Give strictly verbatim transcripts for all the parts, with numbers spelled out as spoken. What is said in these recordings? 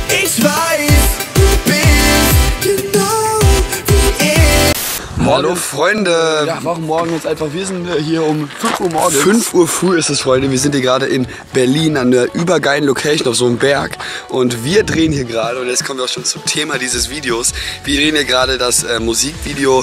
Ich weiß, du bist genau wie ich. Hallo Freunde! Ja, warum morgen jetzt einfach? Wir sind hier um fünf Uhr morgens. fünf Uhr früh ist es, Freunde. Wir sind hier gerade in Berlin an der übergeilen Location auf so einem Berg. Und wir drehen hier gerade, und jetzt kommen wir auch schon zum Thema dieses Videos. Wir drehen hier gerade das äh, Musikvideo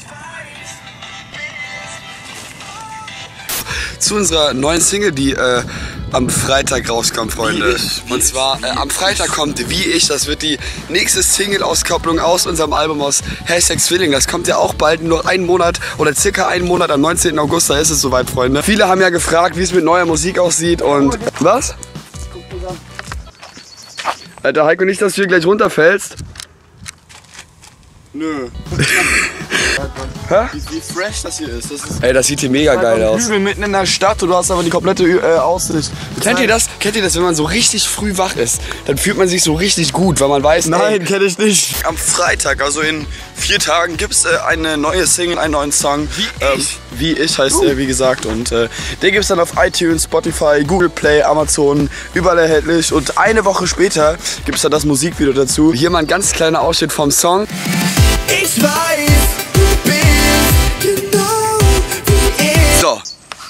zu unserer neuen Single, die äh, am Freitag rauskommt, Freunde. Wie Und zwar äh, am Freitag kommt Wie ich. Das wird die nächste Single-Auskopplung aus unserem Album aus Hashtag Zwilling. Das kommt ja auch bald, nur einen Monat oder circa einen Monat, am neunzehnten August, da ist es soweit, Freunde. Viele haben ja gefragt, wie es mit neuer Musik aussieht und... Was? Alter, Heiko, nicht, dass du hier gleich runterfällst. Nö. Hä? Wie, wie fresh das hier ist. Das ist Ey, das sieht hier mega geil aus. Hügel mitten in der Stadt und du hast aber die komplette äh, Aussicht. Kennt ihr das? Kennt ihr das, wenn man so richtig früh wach ist? Dann fühlt man sich so richtig gut, weil man weiß, Nein, kenne ich nicht. am Freitag, also in vier Tagen, gibt es äh, eine neue Single, einen neuen Song. Wie Ähm, wie ich heißt er, wie gesagt. Und äh, den gibt es dann auf iTunes, Spotify, Google Play, Amazon, überall erhältlich. Und eine Woche später gibt es dann das Musikvideo dazu. Hier mal ein ganz kleiner Ausschnitt vom Song. Ich weiß, du bist genau wie ich. So.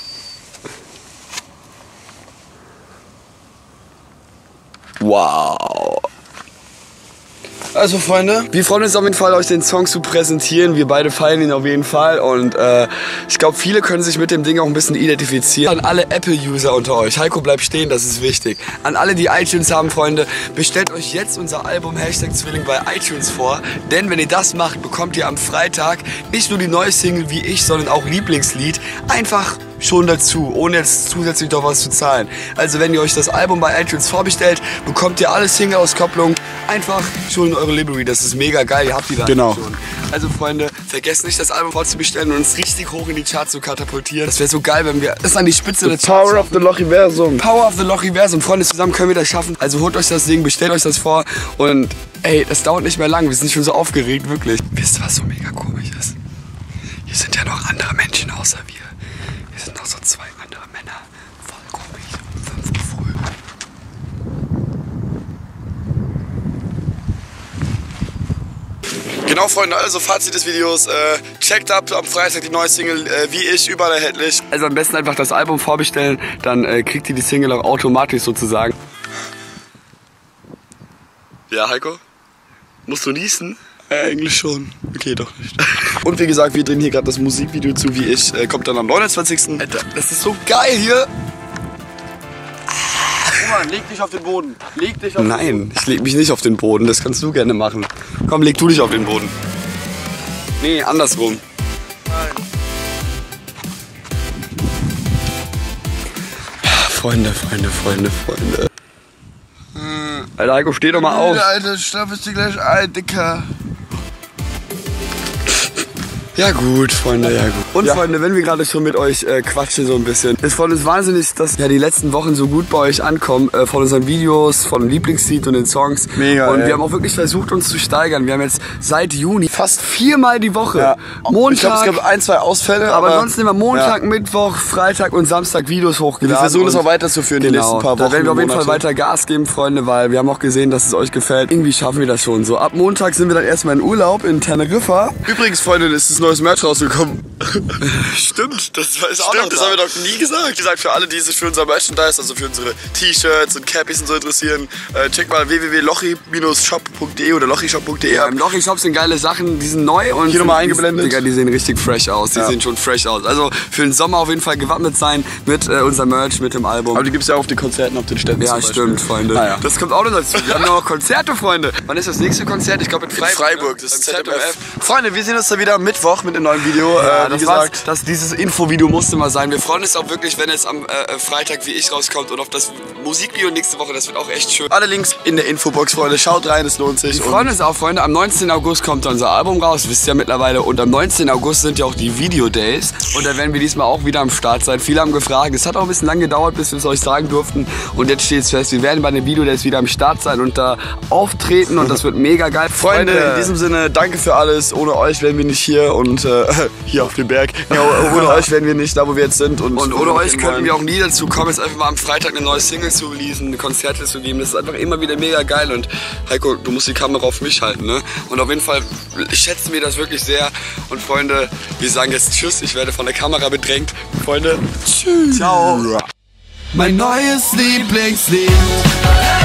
Wow. Also Freunde, wir freuen uns auf jeden Fall, euch den Song zu präsentieren. Wir beide feiern ihn auf jeden Fall und äh, ich glaube, viele können sich mit dem Ding auch ein bisschen identifizieren. An alle Apple-User unter euch, Heiko bleibt stehen, das ist wichtig. An alle, die iTunes haben, Freunde, bestellt euch jetzt unser Album Hashtag Zwilling bei iTunes vor. Denn wenn ihr das macht, bekommt ihr am Freitag nicht nur die neue Single Wie ich, sondern auch Lieblingslied einfach schon dazu, ohne jetzt zusätzlich noch was zu zahlen. Also wenn ihr euch das Album bei iTunes vorbestellt, bekommt ihr alle Single-Auskopplungen einfach schon in eure Library. Das ist mega geil, ihr habt die da Genau. schon. Also Freunde, vergesst nicht, das Album vorzubestellen und uns richtig hoch in die Charts zu katapultieren. Das wäre so geil, wenn wir das an die Spitze der Charts Power of the Lochiversum. Power of the Lochiversum. Freunde, zusammen können wir das schaffen. Also holt euch das Ding, bestellt euch das vor und ey, das dauert nicht mehr lang. Wir sind schon so aufgeregt, wirklich. Wisst ihr, was so mega komisch ist? Hier sind ja noch andere Menschen außer wir. Hier sind noch so zwei andere Männer. Voll komisch. Um fünf Uhr früh. Genau, Freunde, also Fazit des Videos. Äh, checkt ab am Freitag die neue Single äh, Wie ich, überall erhältlich. Also am besten einfach das Album vorbestellen, dann äh, kriegt ihr die Single auch automatisch sozusagen. Ja, Heiko? Musst du niesen? Äh, Englisch schon. Okay, doch nicht. Und wie gesagt, wir drehen hier gerade das Musikvideo zu Wie ich. Äh, kommt dann am neunundzwanzigsten Alter, das ist so geil hier. Mann, leg dich auf den Boden. Leg dich auf Nein, den Boden. ich leg mich nicht auf den Boden. Das kannst du gerne machen. Komm, leg du dich auf den Boden. Nee, andersrum. Nein. Freunde, Freunde, Freunde, Freunde. Alter, Heiko, steh doch mal auf. Alter, schlapp es dir gleich ein, Dicker. Ja gut, Freunde, ja gut. Und Ja. Freunde, wenn wir gerade schon mit euch äh, quatschen so ein bisschen, ist von uns wahnsinnig, dass ja die letzten Wochen so gut bei euch ankommen, äh, von unseren Videos, von dem Lieblingslied und den Songs. Mega, Und ey. wir haben auch wirklich versucht, uns zu steigern. Wir haben jetzt seit Juni fast viermal die Woche. Ja. Montag, Ich glaube, es gab ein, zwei Ausfälle. aber, aber sonst immer Montag, ja. Mittwoch, Freitag und Samstag Videos hochgeladen. Wir versuchen das Und auch weiterzuführen, die Genau, nächsten paar Wochen. da werden wir auf jeden Fall Monate. weiter Gas geben, Freunde, weil wir haben auch gesehen, dass es euch gefällt. Irgendwie schaffen wir das schon so. Ab Montag sind wir dann erstmal in Urlaub in Teneriffa. Übrigens, Freunde, ist das neues Merch rausgekommen. Stimmt, das ist auch Stimmt, das haben wir doch nie gesagt. Wie gesagt, für alle, die sich für unser Merchandise, also für unsere T-Shirts und Cappies und so interessieren, äh, checkt mal w w w punkt lochi shop punkt de oder lochishop punkt de Ja, ab. im Lochi Shop sind geile Sachen, die sind neu und Hier nochmal die- eingeblendet. Digga, die sehen richtig fresh aus. Die Ja. sehen schon fresh aus. Also für den Sommer auf jeden Fall gewappnet sein mit äh, unserem Merch, mit dem Album. Aber die gibt es ja auch auf den Konzerten, auf den Ständen Ja, zum Beispiel. stimmt, Freunde. Ah, ja. Das kommt auch noch dazu. Wir haben noch Konzerte, Freunde. Wann ist das nächste Konzert? Ich glaube in In Freiburg. Freiburg, ne? das ist Beim Z M F. Freunde, wir sehen uns da wieder am Mittwoch mit einem neuen Video. Ja, äh, wie das gesagt, war's. Das, dieses Infovideo musste mal sein. Wir freuen uns auch wirklich, wenn es am äh, Freitag Wie ich rauskommt und auf das Musikvideo nächste Woche. Das wird auch echt schön. alle Links in der Infobox, Freunde. Schaut rein, es lohnt sich. Wir freuen uns auch, Freunde. Am neunzehnten August kommt unser Album raus, wisst ihr ja mittlerweile. Und am neunzehnten August sind ja auch die Video-Days. Und da werden wir diesmal auch wieder am Start sein. Viele haben gefragt. Es hat auch ein bisschen lang gedauert, bis wir es euch sagen durften. Und jetzt steht es fest. Wir werden bei den Video-Days wieder am Start sein und da auftreten. Und das wird mega geil. Freunde, in diesem Sinne, danke für alles. Ohne euch wären wir nicht hier. Und und äh, hier auf dem Berg. Ja, ohne euch wären wir nicht da, wo wir jetzt sind. Und, Und ohne euch könnten wir auch nie dazu kommen, jetzt einfach mal am Freitag eine neue Single zu releasen, Konzerte zu geben. Das ist einfach immer wieder mega geil. Und Heiko, du musst die Kamera auf mich halten, ne? Und auf jeden Fall schätzen wir das wirklich sehr. Und Freunde, wir sagen jetzt Tschüss. Ich werde von der Kamera bedrängt. Freunde, tschüss. Ciao. Mein neues Lieblingslied.